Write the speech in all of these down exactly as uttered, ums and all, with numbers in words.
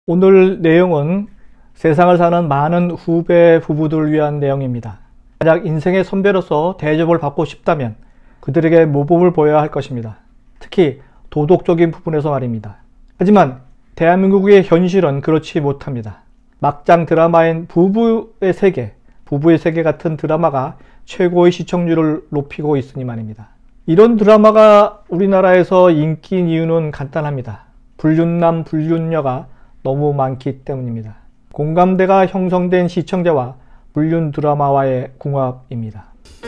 오늘 내용은 세상을 사는 많은 후배 부부들을 위한 내용입니다. 만약 인생의 선배로서 대접을 받고 싶다면 그들에게 모범을 보여야 할 것입니다. 특히 도덕적인 부분에서 말입니다. 하지만 대한민국의 현실은 그렇지 못합니다. 막장 드라마인 부부의 세계, 부부의 세계 같은 드라마가 최고의 시청률을 높이고 있으니 말입니다. 이런 드라마가 우리나라에서 인기인 이유는 간단합니다. 불륜남, 불륜녀가 너무 많기 때문입니다. 공감대가 형성된 시청자와 불륜 드라마와의 궁합입니다.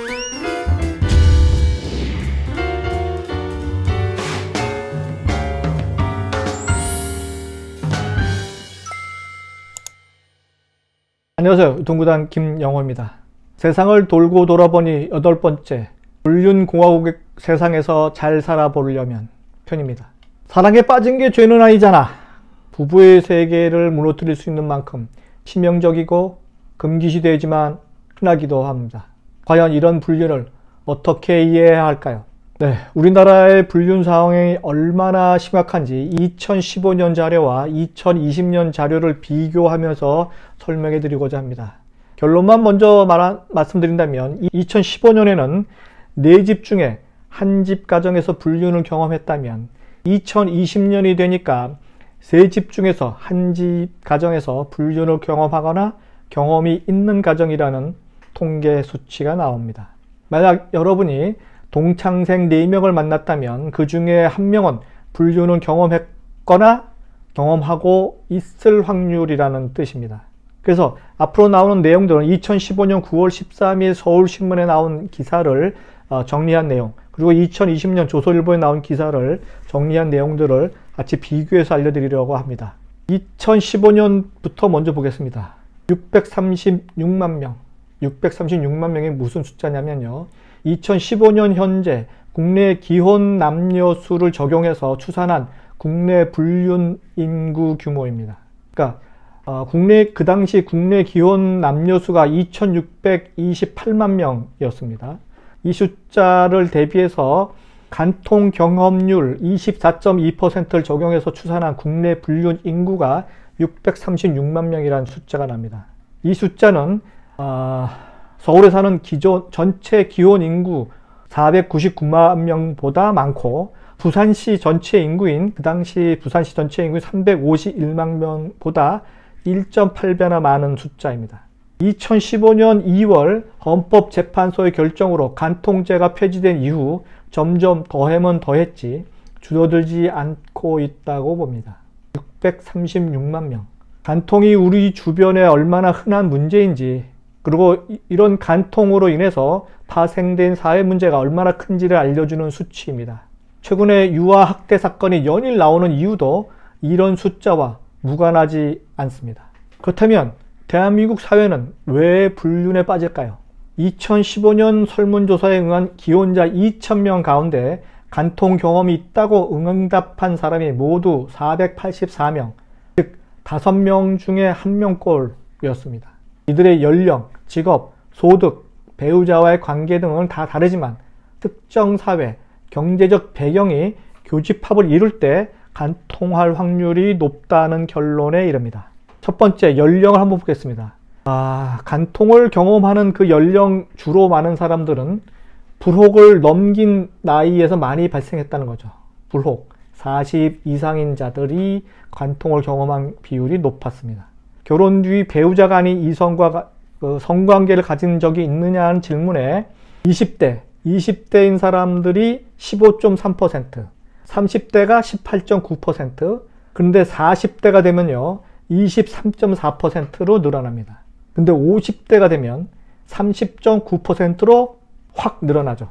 안녕하세요. 유통구단 김영호입니다. 세상을 돌고 돌아보니 여덟 번째, 불륜공화국 세상에서 잘 살아보려면 편입니다. 사랑에 빠진 게 죄는 아니잖아. 부부의 세계를 무너뜨릴 수 있는 만큼 치명적이고 금기시되지만 흔하기도 합니다. 과연 이런 불륜을 어떻게 이해해야 할까요? 네, 우리나라의 불륜 상황이 얼마나 심각한지 이천십오 년 자료와 이천이십 년 자료를 비교하면서 설명해 드리고자 합니다. 결론만 먼저 말한, 말씀드린다면 이천십오 년에는 네 집 중에 한 집 가정에서 불륜을 경험했다면 이천이십 년이 되니까 세 집 중에서 한 집 가정에서 불륜을 경험하거나 경험이 있는 가정이라는 통계 수치가 나옵니다. 만약 여러분이 동창생 네 명을 만났다면 그 중에 한 명은 불륜을 경험했거나 경험하고 있을 확률이라는 뜻입니다. 그래서 앞으로 나오는 내용들은 이천십오 년 구월 십삼일 서울신문에 나온 기사를 정리한 내용, 그리고 이천이십 년 조선일보에 나온 기사를 정리한 내용들을 같이 비교해서 알려드리려고 합니다. 이천십오 년부터 먼저 보겠습니다. 육백삼십육만 명. 육백삼십육만 명이 무슨 숫자냐면요. 이천십오 년 현재 국내 기혼 남녀 수를 적용해서 추산한 국내 불륜 인구 규모입니다. 그러니까 어, 국내 그 당시 국내 기혼 남녀 수가 이천육백이십팔만 명이었습니다. 이 숫자를 대비해서 간통 경험률 이십사 점 이 퍼센트를 적용해서 추산한 국내 불륜 인구가 육백삼십육만 명이라는 숫자가 납니다. 이 숫자는 어, 서울에 사는 기존 전체 기혼 인구 사백구십구만 명보다 많고 부산시 전체 인구인 그 당시 부산시 전체 인구인 삼백오십일만 명보다 일 점 팔 배나 많은 숫자입니다. 이천십오 년 이월 헌법재판소의 결정으로 간통죄가 폐지된 이후 점점 더하면 더했지 줄어들지 않고 있다고 봅니다. 육백삼십육만 명. 간통이 우리 주변에 얼마나 흔한 문제인지, 그리고 이런 간통으로 인해서 파생된 사회 문제가 얼마나 큰지를 알려주는 수치입니다. 최근에 유아 학대 사건이 연일 나오는 이유도 이런 숫자와 무관하지 않습니다. 그렇다면 대한민국 사회는 왜 불륜에 빠질까요? 이천십오 년 설문조사에 응한 기혼자 이천 명 가운데 간통 경험이 있다고 응답한 사람이 모두 사백팔십사 명, 즉 다섯 명 중에 한 명꼴이었습니다. 이들의 연령, 직업, 소득, 배우자와의 관계 등은 다 다르지만 특정 사회, 경제적 배경이 교집합을 이룰 때 간통할 확률이 높다는 결론에 이릅니다. 첫 번째, 연령을 한번 보겠습니다. 아, 간통을 경험하는 그 연령 주로 많은 사람들은 불혹을 넘긴 나이에서 많이 발생했다는 거죠. 불혹, 사십 이상인 자들이 간통을 경험한 비율이 높았습니다. 결혼 뒤 배우자가 아닌 이성과 그 성관계를 가진 적이 있느냐는 질문에 이십 대, 이십 대인 사람들이 십오 점 삼 퍼센트, 삼십 대가 십팔 점 구 퍼센트, 그런데 사십 대가 되면요 이십삼 점 사 퍼센트로 늘어납니다. 근데 오십 대가 되면 삼십 점 구 퍼센트로 확 늘어나죠.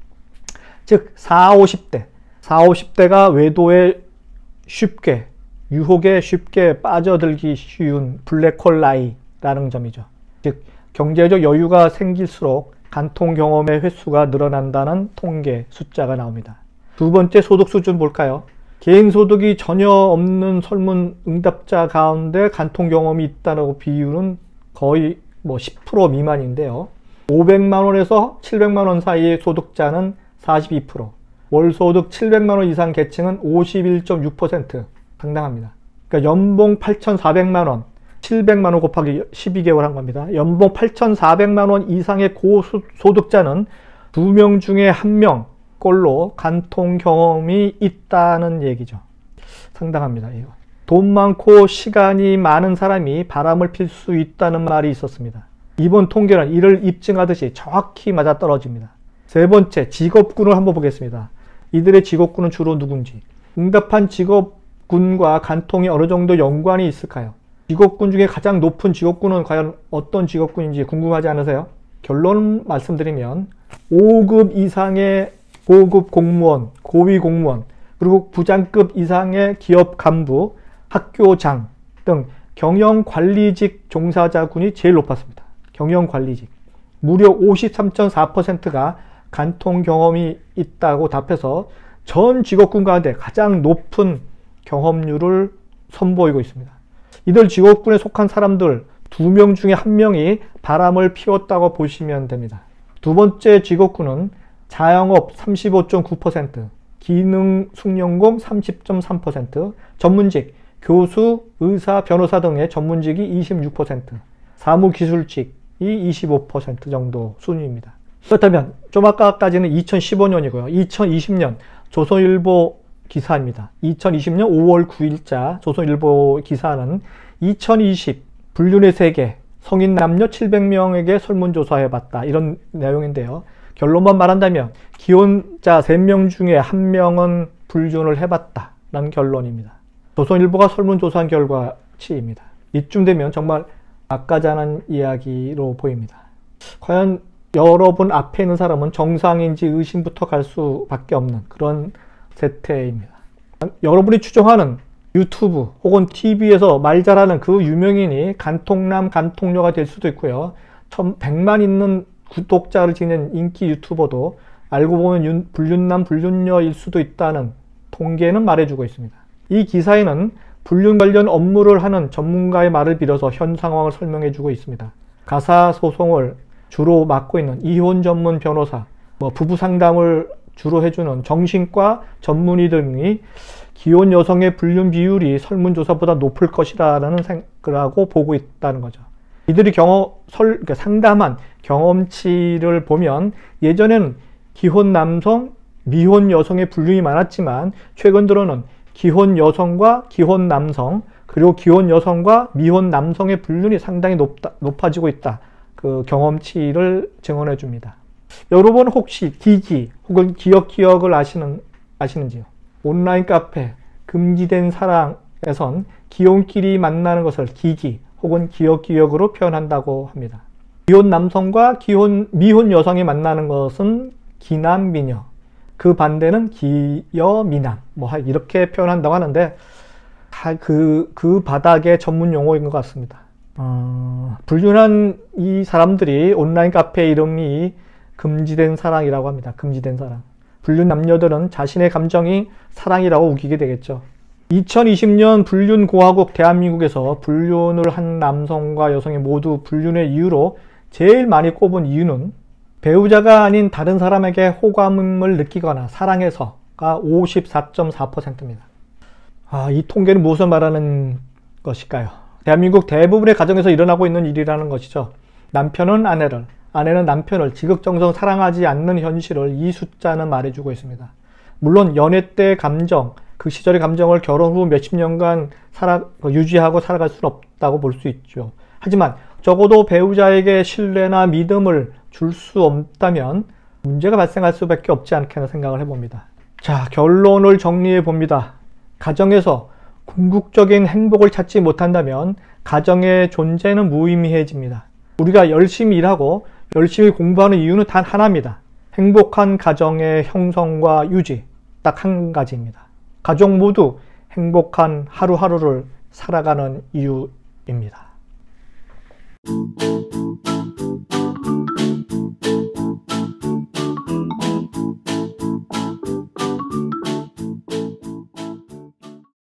즉 사십, 오십 대, 사십, 오십 대가 외도에 쉽게, 유혹에 쉽게 빠져들기 쉬운 블랙홀 나이라는 점이죠. 즉 경제적 여유가 생길수록 간통 경험의 횟수가 늘어난다는 통계 숫자가 나옵니다. 두 번째, 소득 수준 볼까요? 개인 소득이 전혀 없는 설문 응답자 가운데 간통 경험이 있다는 비율은 거의 뭐 십 퍼센트 미만인데요. 오백만 원에서 칠백만 원 사이의 소득자는 사십이 퍼센트, 월 소득 칠백만 원 이상 계층은 오십일 점 육 퍼센트 상당합니다. 그러니까 그러니까 연봉 팔천사백만 원, 칠백만 원 곱하기 십이 개월 한 겁니다. 연봉 팔천사백만 원 이상의 고소득자는 두 명 중에 한 명꼴로 간통 경험이 있다는 얘기죠. 상당합니다. 이거. 돈 많고 시간이 많은 사람이 바람을 필 수 있다는 말이 있었습니다. 이번 통계는 이를 입증하듯이 정확히 맞아떨어집니다. 세 번째, 직업군을 한번 보겠습니다. 이들의 직업군은 주로 누군지. 응답한 직업군과 간통이 어느 정도 연관이 있을까요? 직업군 중에 가장 높은 직업군은 과연 어떤 직업군인지 궁금하지 않으세요? 결론 말씀드리면 오 급 이상의 고급 공무원, 고위 공무원, 그리고 부장급 이상의 기업 간부, 학교장 등 경영관리직 종사자군이 제일 높았습니다. 경영관리직. 무려 오십삼 점 사 퍼센트가 간통 경험이 있다고 답해서 전 직업군 가운데 가장 높은 경험률을 선보이고 있습니다. 이들 직업군에 속한 사람들 두 명 중에 한 명이 바람을 피웠다고 보시면 됩니다. 두 번째 직업군은 자영업 삼십오 점 구 퍼센트, 기능 숙련공 삼십 점 삼 퍼센트, 전문직, 교수, 의사, 변호사 등의 전문직이 이십육 퍼센트, 사무기술직이 이십오 퍼센트 정도 순위입니다. 그렇다면 좀 아까까지는 이천십오 년이고요. 이천이십 년 조선일보 기사입니다. 이천이십 년 오월 구일자 조선일보 기사는 이천이십 불륜의 세계, 성인 남녀 칠백 명에게 설문조사해봤다. 이런 내용인데요. 결론만 말한다면 기혼자 세 명 중에 한 명은 불륜을 해봤다. 라는 결론입니다. 조선일보가 설문조사한 결과치입니다. 이쯤 되면 정말 아까자는 이야기로 보입니다. 과연 여러분 앞에 있는 사람은 정상인지 의심부터 갈 수밖에 없는 그런 세태입니다. 여러분이 추정하는 유튜브 혹은 티비에서 말 잘하는 그 유명인이 간통남, 간통녀가 될 수도 있고요. 백만 있는 구독자를 지닌 인기 유튜버도 알고 보면 불륜남, 불륜녀일 수도 있다는 통계는 말해주고 있습니다. 이 기사에는 불륜 관련 업무를 하는 전문가의 말을 빌어서 현 상황을 설명해주고 있습니다. 가사소송을 주로 맡고 있는 이혼 전문 변호사, 뭐 부부 상담을 주로 해주는 정신과 전문의 등이 기혼 여성의 불륜 비율이 설문조사보다 높을 것이라는 생각을 보고 있다는 거죠. 이들이 경험, 설, 그러니까 상담한 경험치를 보면 예전에는 기혼 남성, 미혼 여성의 불륜이 많았지만 최근 들어는 기혼 여성과 기혼 남성, 그리고 기혼 여성과 미혼 남성의 불륜이 상당히 높다, 높아지고 있다. 그 경험치를 증언해 줍니다. 여러분 혹시 기기 혹은 기억 기억을 아시는, 아시는지요? 온라인 카페 금지된 사랑에선 기혼끼리 만나는 것을 기기 혹은 기억 기억으로 표현한다고 합니다. 기혼 남성과 기혼, 미혼 여성이 만나는 것은 기남 미녀, 그 반대는 기여 미남, 뭐 이렇게 표현한다고 하는데 그, 그 바닥의 전문 용어인 것 같습니다. 어, 불륜한 이 사람들이 온라인 카페 이름이 금지된 사랑이라고 합니다. 금지된 사랑. 불륜 남녀들은 자신의 감정이 사랑이라고 우기게 되겠죠. 이천이십 년 불륜 공화국 대한민국에서 불륜을 한 남성과 여성이 모두 불륜의 이유로 제일 많이 꼽은 이유는 배우자가 아닌 다른 사람에게 호감을 느끼거나 사랑해서가 오십사 점 사 퍼센트입니다. 아, 이 통계는 무엇을 말하는 것일까요? 대한민국 대부분의 가정에서 일어나고 있는 일이라는 것이죠. 남편은 아내를, 아내는 남편을 지극정성 사랑하지 않는 현실을 이 숫자는 말해주고 있습니다. 물론 연애 때 감정, 그 시절의 감정을 결혼 후 몇십 년간 살아, 유지하고 살아갈 수는 없다고 볼 수 있죠. 하지만 적어도 배우자에게 신뢰나 믿음을 줄 수 없다면 문제가 발생할 수밖에 없지 않겠나 생각을 해봅니다. 자, 결론을 정리해 봅니다. 가정에서 궁극적인 행복을 찾지 못한다면 가정의 존재는 무의미해집니다. 우리가 열심히 일하고 열심히 공부하는 이유는 단 하나입니다. 행복한 가정의 형성과 유지, 딱 한 가지입니다. 가족 모두 행복한 하루하루를 살아가는 이유입니다.